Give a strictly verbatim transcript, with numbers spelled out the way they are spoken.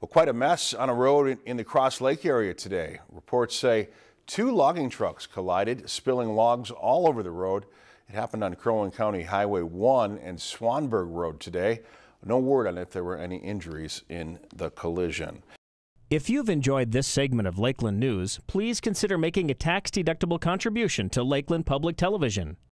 Well, quite a mess on a road in, in the Crosslake area today. Reports say two logging trucks collided, spilling logs all over the road. It happened on Crow Wing County Highway one and Swanberg Road today. No word on if there were any injuries in the collision. If you've enjoyed this segment of Lakeland News, please consider making a tax-deductible contribution to Lakeland Public Television.